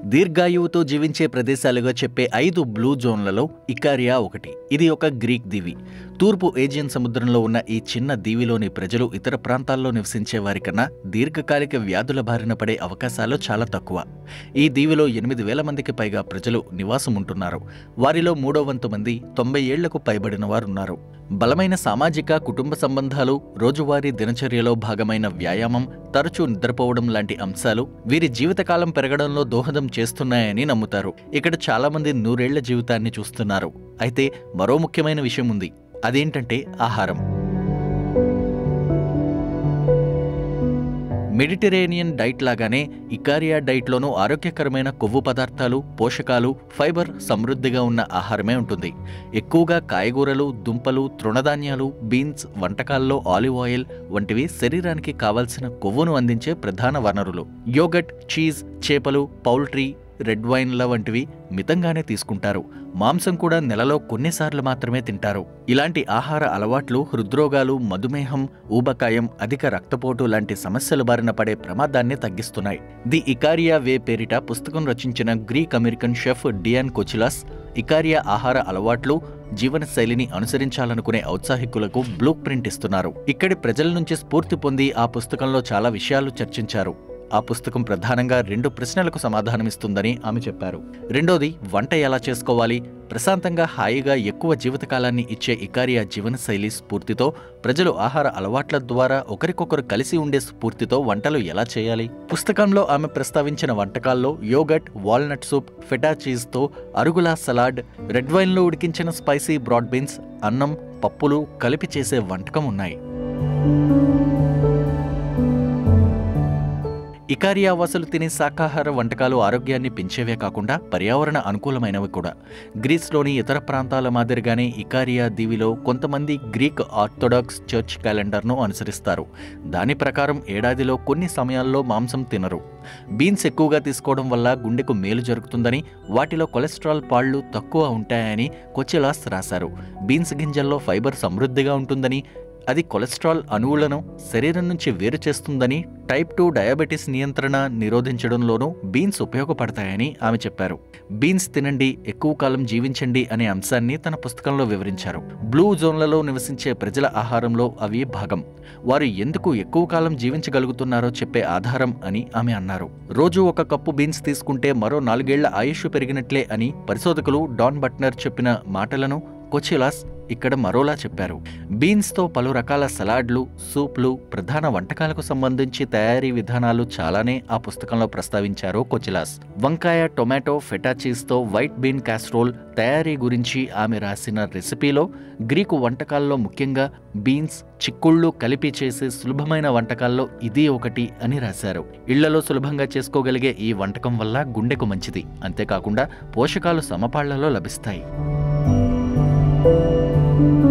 దీర్ఘాయువుతో జీవించే ప్రదేశాలుగా చెప్పే 5 బ్లూ జోన్లలో ఇకారియా ఒకటి. ఇది ఒక గ్రీక్ దీవి. తూర్పు ఏజియన్ సముద్రంలో ఉన్న ఈ చిన్న దీవిలోని ప్రజలు ఇతర ప్రాంతాల్లో నివసించే వారికన్నా దీర్ఘకాలిక వ్యాధుల బారిన పడే అవకాశాలు చాలా తక్కువ. ఈ దీవిలో 8,000 మందికి పైగా ప్రజలు నివాసం ఉంటున్నారు. వారిలో 3/4 మంది 90 ఏళ్లకు పైబడిన వారున్నారు. బలమైన సామాజిక, కుటుంబ సంబంధాలు, రోజువారీ దినచర్యలో భాగమైన వ్యాయామం, తరచూ నిద్రపోవడం లాంటి అంశాలు వీరి జీవితకాలం పెరగడంలో దోహదం చేస్తున్నాయని నమ్ముతారు. ఇక్కడ చాలా మంది 100 ఏళ్ల జీవితాన్ని చూస్తున్నారు. అయితే మరో ముఖ్యమైన విషయం ఉంది. అదేంటంటే ఆహారం. మెడిటరేనియన్ డైట్ లాగానే ఇకారియా డైట్లోనూ ఆరోగ్యకరమైన కొవ్వు పదార్థాలు, పోషకాలు, ఫైబర్ సమృద్ధిగా ఉన్న ఆహారమే ఉంటుంది. ఎక్కువగా కాయగూరలు, దుంపలు, తృణధాన్యాలు, బీన్స్, వంటకాల్లో ఆలివ్ ఆయిల్ వంటివి శరీరానికి కావాల్సిన కొవ్వును అందించే ప్రధాన వనరులు. యోగట్, చీజ్, చేపలు, పౌల్ట్రీ, రెడ్ వైన్ల వంటివి మితంగానే తీసుకుంటారు. మాంసం కూడా నెలలో కొన్నిసార్లు మాత్రమే తింటారు. ఇలాంటి ఆహార అలవాట్లు హృద్రోగాలు, మధుమేహం, ఊబకాయం, అధిక రక్తపోటు లాంటి సమస్యల బారిన పడే ప్రమాదాన్ని తగ్గిస్తున్నాయి. ది ఇకారియా వే పేరిట పుస్తకం రచించిన Greek American chef Diane Kochilas Ikaria ఆహార అలవాట్లు, జీవనశైలిని అనుసరించాలనుకునే ఔత్సాహికులకు బ్లూ ప్రింట్ ఇస్తున్నారు. ఇక్కడి ప్రజల నుంచి స్ఫూర్తి పొంది ఆ పుస్తకంలో చాలా విషయాలు చర్చించారు. ఆ పుస్తకం ప్రధానంగా 2 ప్రశ్నలకు సమాధానమిస్తుందని ఆమె చెప్పారు. రెండోది, వంట ఎలా చేసుకోవాలి? ప్రశాంతంగా, హాయిగా ఎక్కువ జీవితకాలాన్ని ఇచ్చే ఇకారియా జీవనశైలి స్ఫూర్తితో ప్రజలు ఆహార అలవాట్ల ద్వారా ఒకరికొకరు కలిసి ఉండే స్ఫూర్తితో వంటలు ఎలా చేయాలి? పుస్తకంలో ఆమె ప్రస్తావించిన వంటకాల్లో యోగట్, వాల్నట్ సూప్, ఫెటా చీజ్తో అరుగులా సలాడ్, రెడ్ వైన్లో ఉడికించిన స్పైసీ బ్రాడ్ బీన్స్, అన్నం, పప్పులు కలిపి చేసే వంటకం ఉన్నాయి. ఇకారియా వాసులు తినే శాకాహార వంటకాలు ఆరోగ్యాన్ని పెంచేవే కాకుండా పర్యావరణ అనుకూలమైనవి కూడా. గ్రీస్లోని ఇతర ప్రాంతాల మాదిరిగానే ఇకారియా దీవిలో కొంతమంది గ్రీక్ ఆర్థోడాక్స్ చర్చ్ క్యాలెండర్ను అనుసరిస్తారు. దాని ప్రకారం ఏడాదిలో కొన్ని సమయాల్లో మాంసం తినరు. బీన్స్ ఎక్కువగా తీసుకోవడం వల్ల గుండెకు మేలు జరుగుతుందని, వాటిలో కొలెస్ట్రాల్ పాళ్లు తక్కువ ఉంటాయని కొచిలాస్ రాశారు. బీన్స్ గింజల్లో ఫైబర్ సమృద్ధిగా ఉంటుందని, అది కొలెస్ట్రాల్ అణువులను శరీరం నుంచి వేరు చేస్తుందని, టైప్ 2 డయాబెటీస్ నియంత్రణ నిరోధించడంలోనూ బీన్స్ ఉపయోగపడతాయని ఆమె చెప్పారు. బీన్స్ తినండి, ఎక్కువ కాలం జీవించండి అనే అంశాన్ని తన పుస్తకంలో వివరించారు. బ్లూ జోన్లలో నివసించే ప్రజల ఆహారంలో అవి భాగం. వారు ఎందుకు ఎక్కువ కాలం జీవించగలుగుతున్నారో చెప్పే ఆధారం అని ఆమె అన్నారు. రోజు 1 కప్పు బీన్స్ తీసుకుంటే మరో 4 ఏళ్ల ఆయుష్ పెరిగినట్లే అని పరిశోధకులు డాన్ బట్నర్ చెప్పిన మాటలను కొచిలాస్ ఇక్కడ మరోలా చెప్పారు. బీన్స్తో పలు రకాల సలాడ్లు, సూప్లు, ప్రధాన వంటకాలకు సంబంధించి తయారీ విధానాలు చాలానే ఆ పుస్తకంలో ప్రస్తావించారు కొచిలాస్. వంకాయ, టొమాటో, ఫెటా చీజ్తో వైట్ బీన్ క్యాస్రోల్ తయారీ గురించి ఆమె రాసిన రెసిపీలో గ్రీకు వంటకాల్లో ముఖ్యంగా బీన్స్, చిక్కుళ్ళు కలిపి చేసే సులభమైన వంటకాల్లో ఇది ఒకటి అని రాశారు. ఇళ్లలో సులభంగా చేసుకోగలిగే ఈ వంటకం వల్ల గుండెకు మంచిది. అంతేకాకుండా పోషకాలు సమపాళ్లలో లభిస్తాయి.